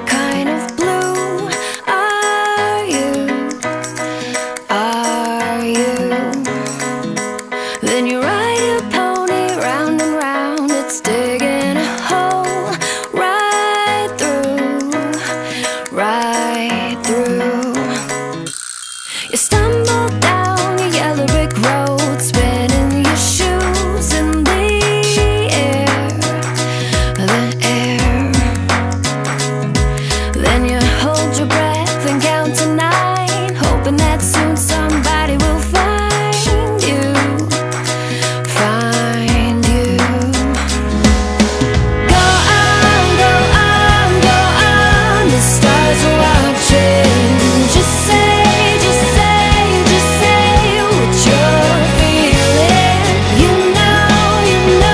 What kind of blue are you? Are you? Then you ride your pony round and round. It's digging a hole right through, right through. You stumble down your yellow brick road, spinning your shoes in the air, the air. Then you hold your breath and count to 9, hoping that soon somebody will find you, find you. Go on, go on, go on, the stars are watching. Just say what you're feeling. You know,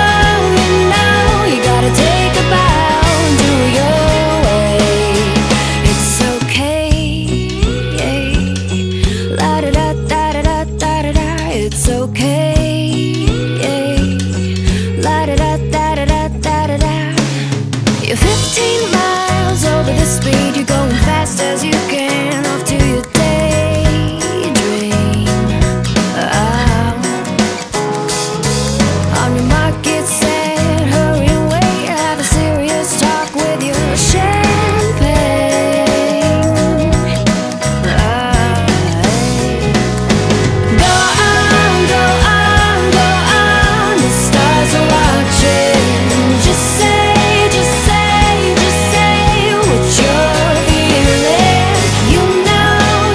you gotta take a bow and do it your way. It's okay, la da da da da da da da. It's okay, la da da da da da da da. You're 15 miles over the speed. You're going fast as you can off to your daydream. On your mark, get set, hurry away. Have a serious talk with your champagne. Go on, go on, go on, the stars are watching. Just say what you're feeling. You know,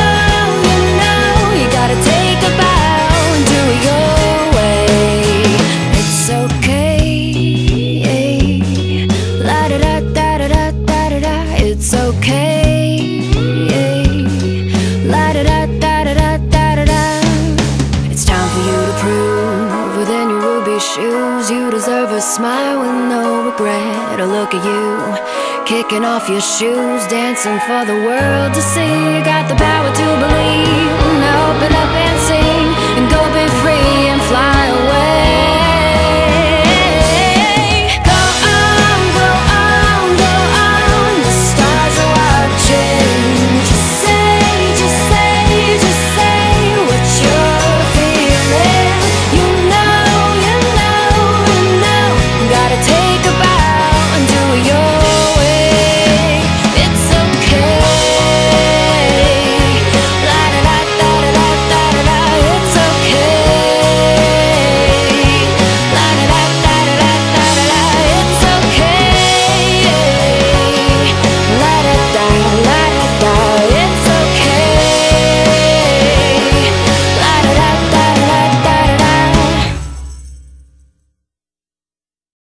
you gotta take a bow and do it your way. It's okay, la da da da da da da da. It's okay, la da da da da da da da. It's time for you to prove within your ruby shoes. You deserve a smile with no regret. A look at you, kicking off your shoes, dancing for the world to see. You got the power to believe. Now open up and see.